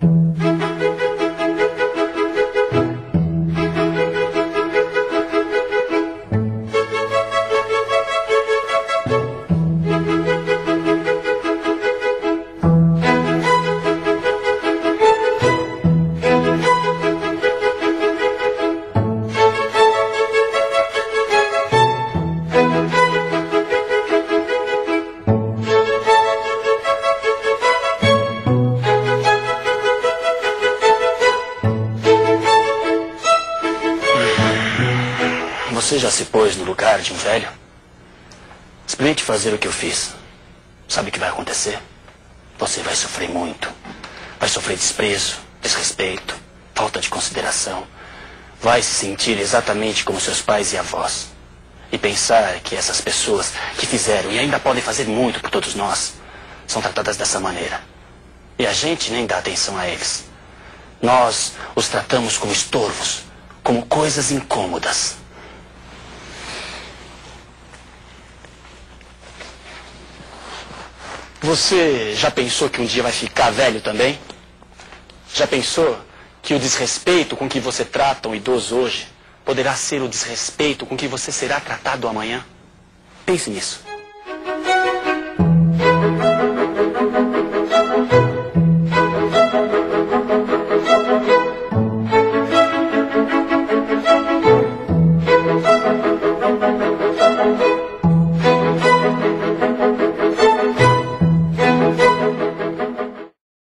Você já se pôs no lugar de um velho? Experimente fazer o que eu fiz. Sabe o que vai acontecer? Você vai sofrer muito. Vai sofrer desprezo, desrespeito, falta de consideração. Vai se sentir exatamente como seus pais e avós. E pensar que essas pessoas que fizeram e ainda podem fazer muito por todos nós são tratadas dessa maneira. E a gente nem dá atenção a eles. Nós os tratamos como estorvos, como coisas incômodas. Você já pensou que um dia vai ficar velho também? Já pensou que o desrespeito com que você trata um idoso hoje poderá ser o desrespeito com que você será tratado amanhã? Pense nisso.